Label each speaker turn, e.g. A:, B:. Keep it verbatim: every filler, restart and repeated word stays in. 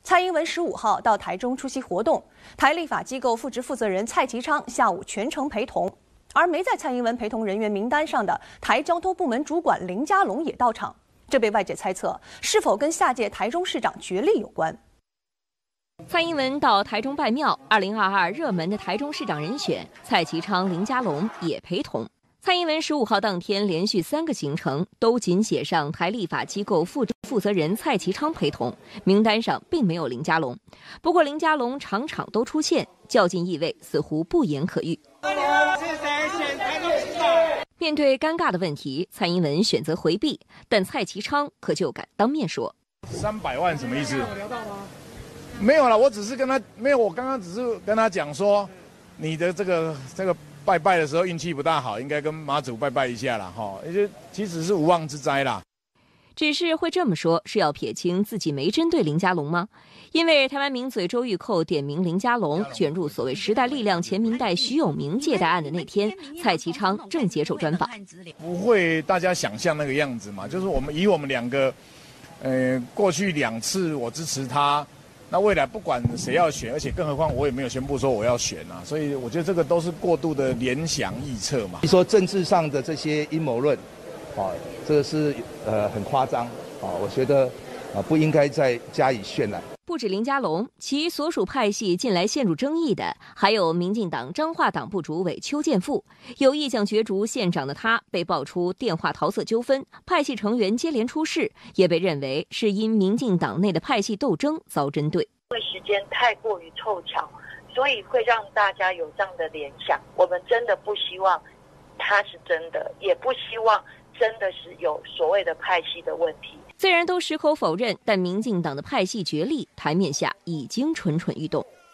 A: 蔡英文十五号到台中出席活动，台立法机构副职负责人蔡其昌下午全程陪同，而没在蔡英文陪同人员名单上的台交通部门主管林佳龙也到场，这被外界猜测是否跟下届台中市长角力有关。
B: 蔡英文到台中拜庙，二零二二热门的台中市长人选蔡其昌、林佳龙也陪同。蔡英文十五号当天连续三个行程都仅写上台立法机构副负责人蔡其昌陪同，名单上并没有林佳龙。不过林佳龙场场都出现，较劲意味似乎不言可喻。面对尴尬的问题，蔡英文选择回避，但蔡其昌可就敢当面说：“
C: 三百万什么意思？” 没有啦，我只是跟他没有，我刚刚只是跟他讲说，你的这个这个拜拜的时候运气不大好，应该跟妈祖拜拜一下啦，哈，也就其实是无妄之灾啦。
B: 只是会这么说，是要撇清自己没针对林佳龙吗？因为台湾名嘴周玉蔻点名林佳龙卷入所谓时代力量前明代徐永明借贷案的那天，蔡其昌正接受专访。
C: 不会大家想象那个样子嘛，就是我们以我们两个，呃，过去两次我支持他。 那未来不管谁要选，而且更何况我也没有宣布说我要选啊，所以我觉得这个都是过度的联想臆测嘛。
D: 你说政治上的这些阴谋论，啊，这个是呃很夸张啊，我觉得啊不应该再加以渲染。
B: 不止林佳龙，其所属派系近来陷入争议的，还有民进党彰化党部主委邱建富。有意将角逐县长的他，被爆出电话桃色纠纷，派系成员接连出事，也被认为是因民进党内的派系斗争遭针对。
E: 因为时间太过于凑巧，所以会让大家有这样的联想。我们真的不希望他是真的，也不希望真的是有所谓的派系的问题。
B: 虽然都矢口否认，但民进党的派系角力台面下已经蠢蠢欲动。